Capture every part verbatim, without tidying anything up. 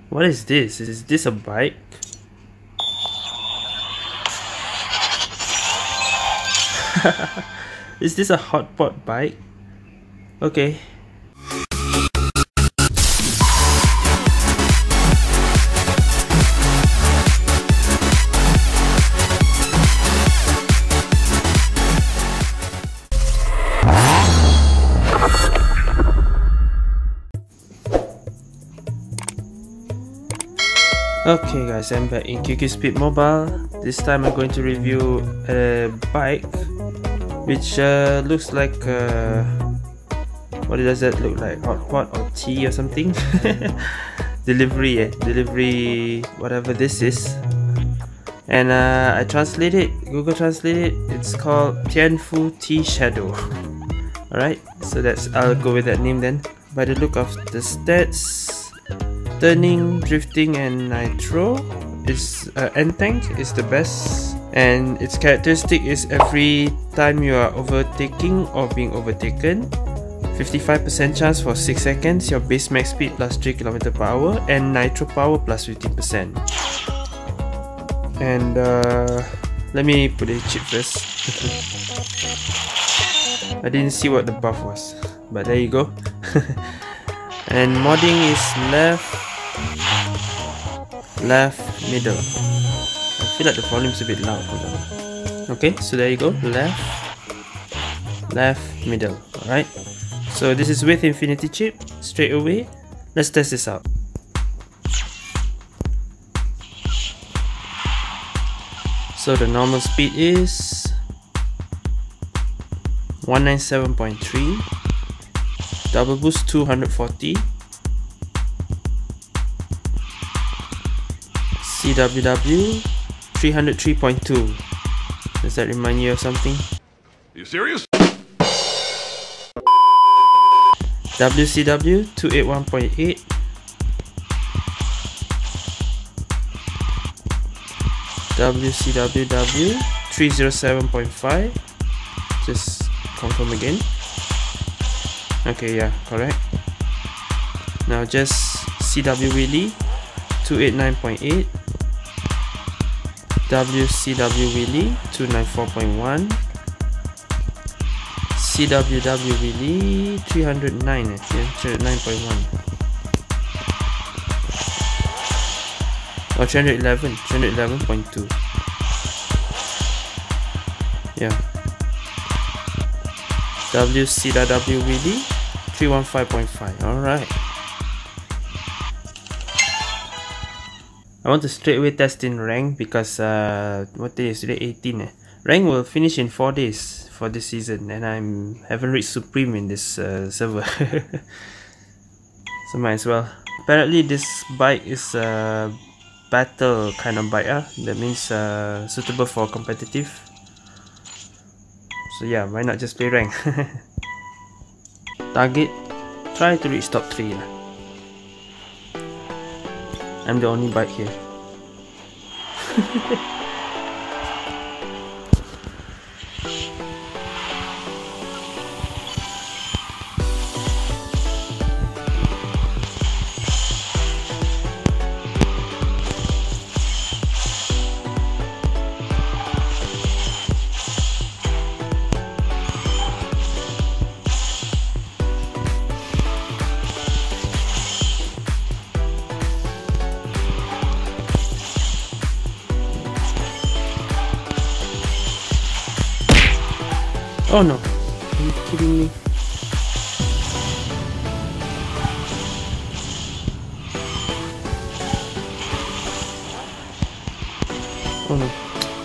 What is this? Is this a bike? Is this a hotpot bike? Okay. Okay guys, I'm back in Q Q Speed Mobile. This time I'm going to review a bike which uh, looks like uh, what does that look like? Hotpot or tea or something? Delivery, eh? Delivery, whatever this is. And uh, I translate it, Google Translate it. It's called Tianfu Tea Shadow. Alright, so that's I'll go with that name then. By the look of the stats, turning, drifting, and nitro is uh, N-Tank is the best, and its characteristic is every time you are overtaking or being overtaken, fifty-five percent chance for six seconds, your base max speed plus three kilometers per hour, and nitro power plus fifteen percent. And uh, let me put a chip first. I didn't see what the buff was, but there you go. And modding is left, left, middle. I feel like the volume's a bit loud. Hold on. Okay, so there you go. Left, left, middle. Alright. So this is with Infinity Chip. Straight away, let's test this out. So the normal speed is one ninety-seven point three. Double boost two hundred forty. C W W three hundred three point two. Does that remind you of something? Are you serious? W C W two eighty-one point eight. W C W W three oh seven point five. Just confirm again. Okay, yeah, correct. Now just C W Wheelie two eighty-nine point eight, W C W Wheelie two ninety-four point one, C W W Wheelie three oh nine, eh? three oh nine point one, or three eleven, three eleven point two. Yeah. W C W Wheelie three fifteen point five. Alright. I want to straight away test in rank because uh, what day is today? eighteen. Eh? Rank will finish in four days for this season, and I haven't reached Supreme in this uh, server. So might as well. Apparently this bike is a battle kind of bike. Uh? That means uh, suitable for competitive. So yeah, why not just play rank? Target, try to reach top three. Lah. I'm the only bike here. Oh no, are you kidding me? Oh no.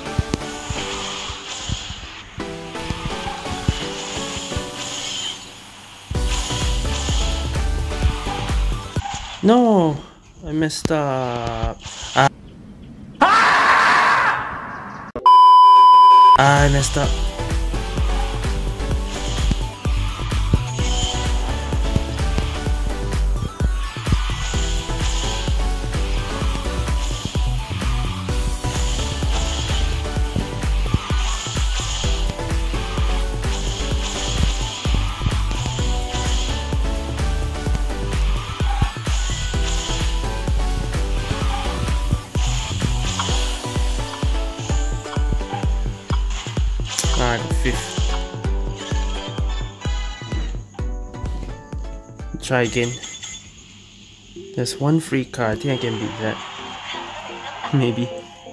No, I messed up. Ah. I messed up. Ah, I got fifth. Try again. There's one free car. I think I can beat that. Maybe.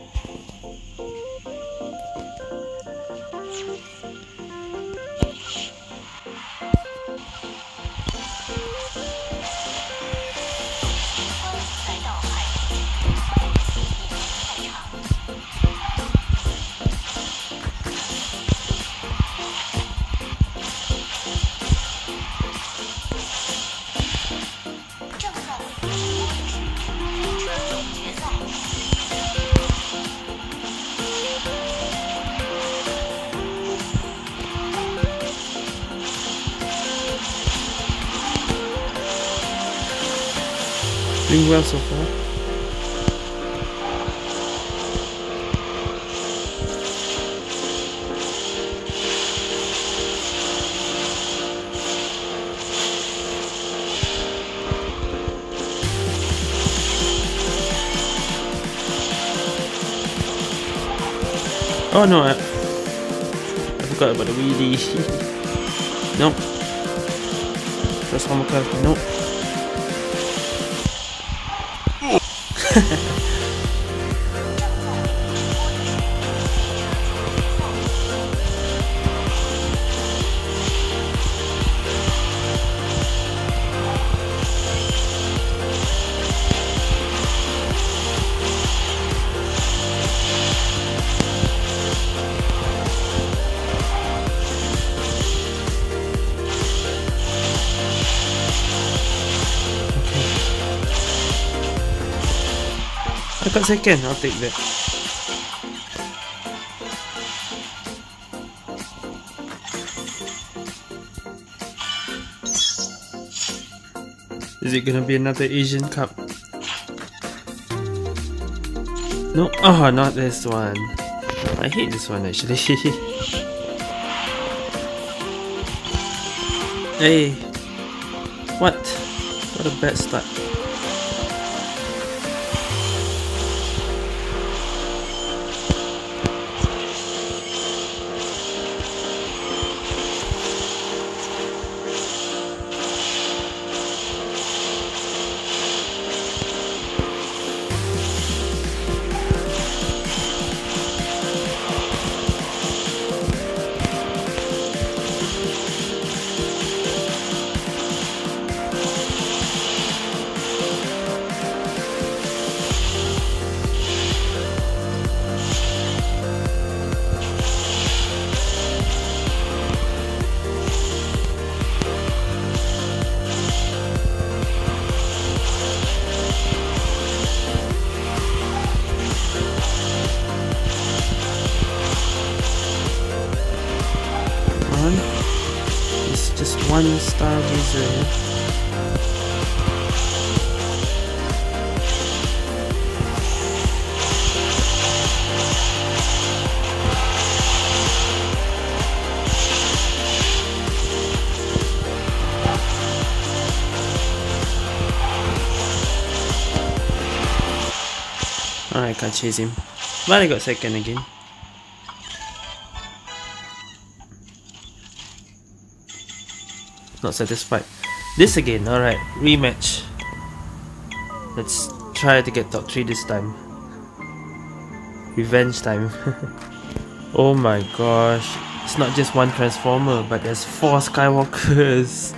Doing well so far. Oh no, I, I forgot about the wheelie. Nope. Transformer car, nope. I got second, I'll take that. Is it gonna be another Asian Cup? No, oh, not this one. I hate this one actually. Hey, what? What a bad start. It's just one star visa. Alright, can't chase him. But I got second again. Not satisfied. This again, alright, rematch. Let's try to get top three this time. Revenge time. Oh my gosh. It's not just one Transformer, but there's four Skywalkers.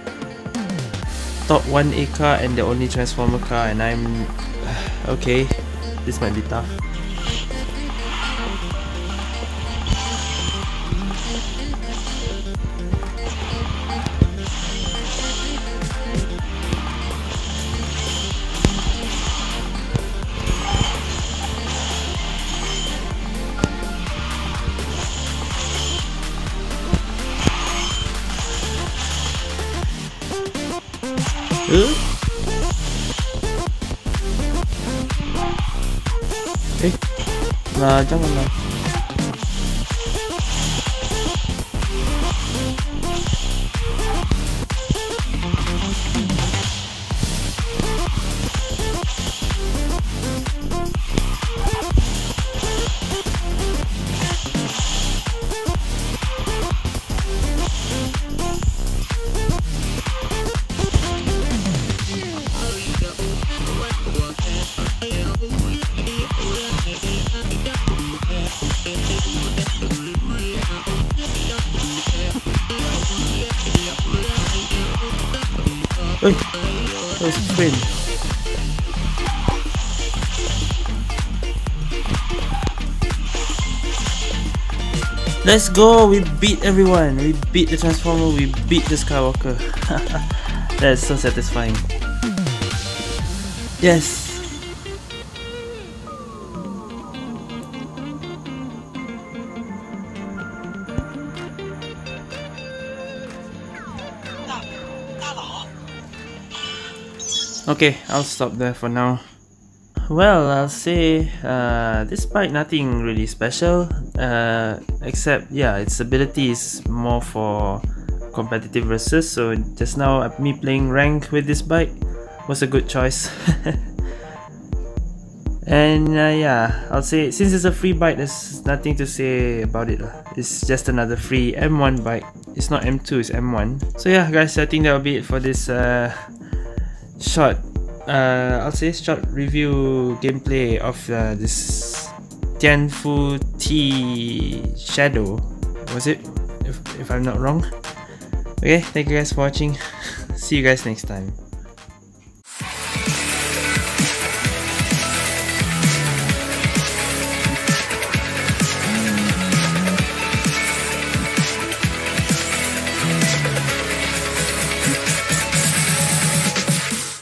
Top one A car and the only Transformer car, and I'm... okay, this might be tough. Huh? Eh, nah janganlah. Hey, that was a frame. Let's go! We beat everyone! We beat the Transformer, we beat the Skywalker. That's so satisfying. Yes! Okay, I'll stop there for now. Well, I'll say uh, this bike nothing really special, uh, except yeah, its ability is more for competitive versus. So just now me playing rank with this bike was a good choice. And uh, yeah, I'll say since it's a free bike, there's nothing to say about it. It's just another free M one bike. It's not M two, it's M one. So yeah, guys, I think that'll be it for this uh, short. Uh, I'll say short review gameplay of uh, this Tianfu T Shadow, was it? If, if I'm not wrong. Okay, thank you guys for watching. See you guys next time.